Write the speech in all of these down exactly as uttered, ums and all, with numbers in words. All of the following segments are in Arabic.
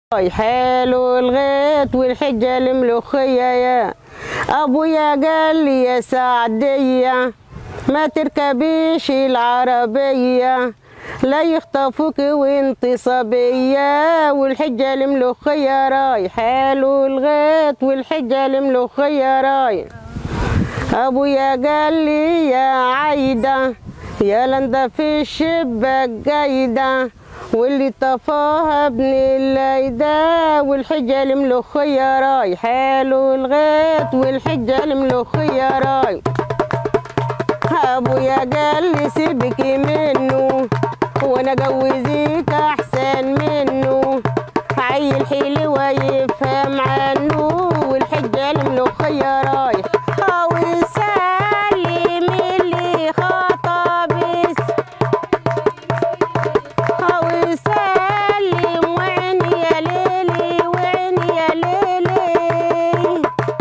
حلو الغيط والحجة الملوخية يا ابويا قال لي يا سعدية ما تركبيش العربية لا يخطفوك وانت صبية والحجة الملوخية راي. حلو الغيط والحجة الملوخية راي. ابويا قال لي يا عايدة يا لندا في الشباك قايدة واللي طفاها ابن اللايدة والحجة الملوخية راي. حلو الغيط والحجة الملوخية راي. ابويا قال لي سيبك منه وانا جوزيك احسن منه عيل حلوة يفهم عنه والحجة الملوخية راي. وسلم اللي خطبس وسلم وعيني يا ليلي وعيني يا ليلي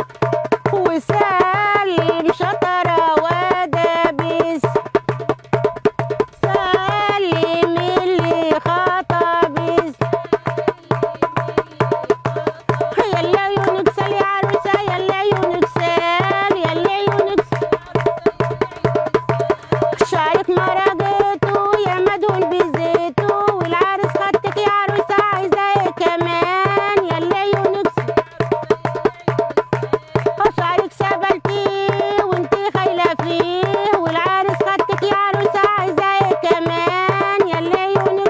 وسلم شطرة ودبس سلم اللي خطبس يلا عيونك سال يا عروسة يلا عيونك سال يلا عيونك شعرك مرقته يا مدهون بزيته والعرس خدتك يا عروسة عايزة ايه كمان يلا عيونك شعرك سبلتيه وانتي خايلة فيه والعرس خدتك يا عروسة عايزة ايه كمان يلا عيونك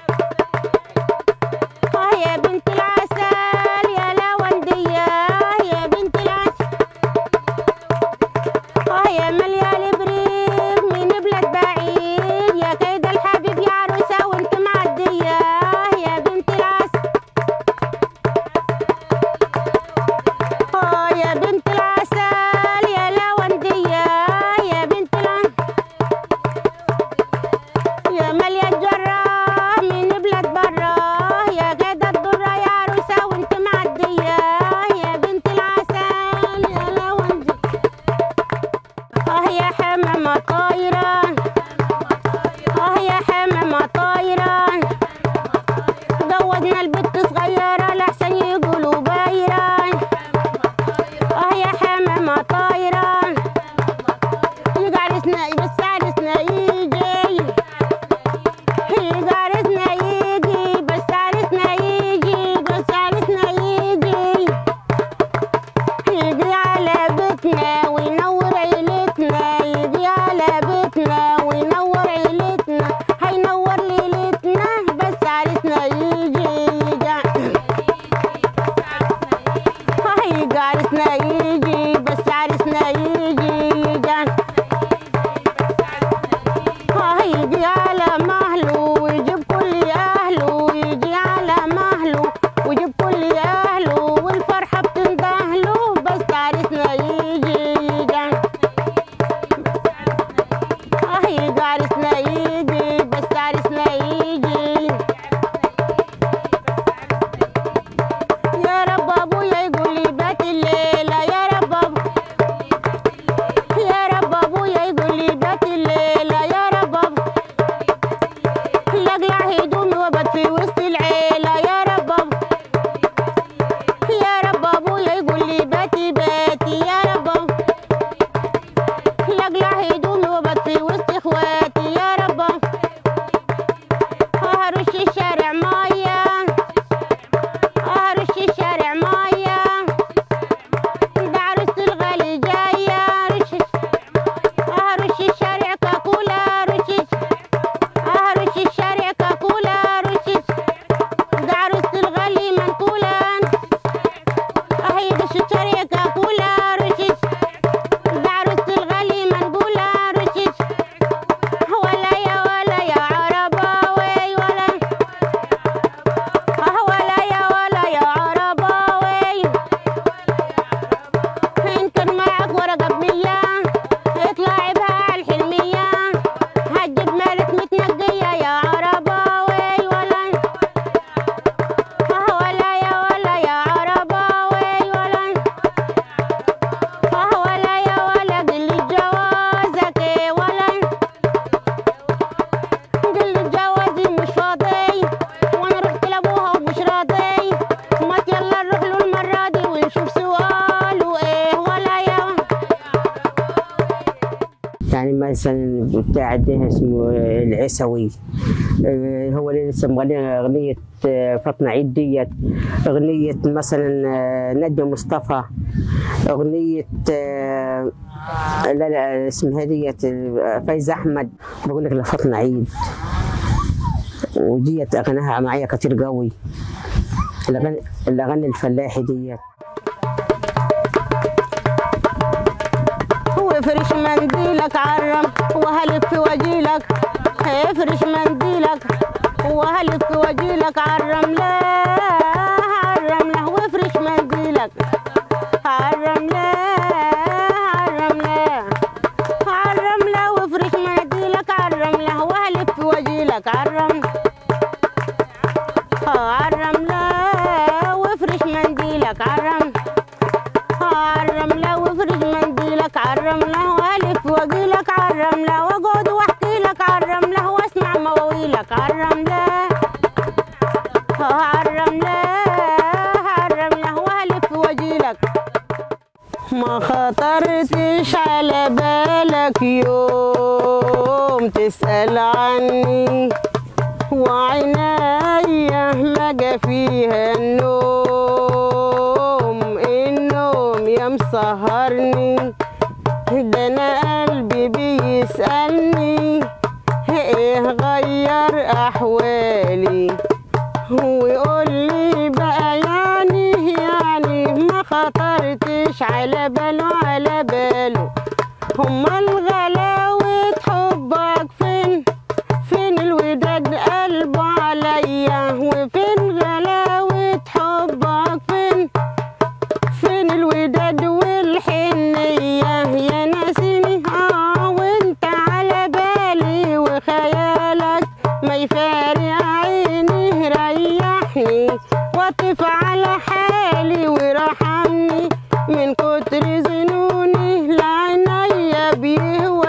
اه يا بنت العسل يا لوندية يا بنت العسل اه يا مليال بريق من بلاد بعيد يا كيد الحبيب يا عروسة وانت معدية يا بنت العسل اه يا بنت العسل يا لوندية يا بنت العسل يا مليان جرة من بلاد برا يا كيد الضرة يا عروسة وانت معدية يا بنت العسل يا لوندية اه يا حمامة طايرة اه يا حمامة طايرة جوزنا البت صغيرة لحسن يقولوا بايرة اه يا حمامة طايرة يجي عرسنا بس عرسنا يجي يجي عرسنا يجي بس عرسنا يجي بس عرسنا يجي يجي على بيتنا وينور عيلتنا يجي على بيتنا وينور عيلتنا هينور ليلتنا بس عرسنا يجي يجي مثلا بتاع ده اسمه العسوي، هو اللي لسه مغني اغنيه فاطمه عيد ديت، اغنيه مثلا ناديه مصطفى، اغنيه لا لا اسمها ديت فايزه احمد. بقول لك لفاطمه عيد، وديت اغانيها معايا كتير قوي، الاغاني الاغاني الفلاحي ديت. افرش منديلك عالرم وهلف واجيلك، افرش منديلك وهلف واجيلك عالرملة عالرملة، وافرش منديلك عالرملة عالرملة عالرملة، وافرش منديلك عالرملة وهلف واجيلك عالرملة عالرملة، وافرش منديلك عالرملة عالرملة، وافرش منديلك عالرملة والف واجيلك عالرملة، واقعد واحكي لك عالرملة واسمع مواويلك عالرملة عالرملة عالرملة والف واجيلك. ما خطرتش على بالك يوم تسأل عني، وعنايا ما جا فيها النوم، النوم يا مسهرني، ده انا قلبي بيسألني ايه غير احوالي، ويقول لي بقى يعني يعني ما خطرتش على باله على باله. امال غلاوة حبك فين؟ فين الوداد قلبه عليا؟ وفين غلاوة حبك فين؟ فين الوداد والحنية يا ناسيني؟ اه وانت على بالي وخيالك ما يفارق عيني، ريحني واطف على حالي ورحمني من كتر ذنوني، لعنيا بيهوى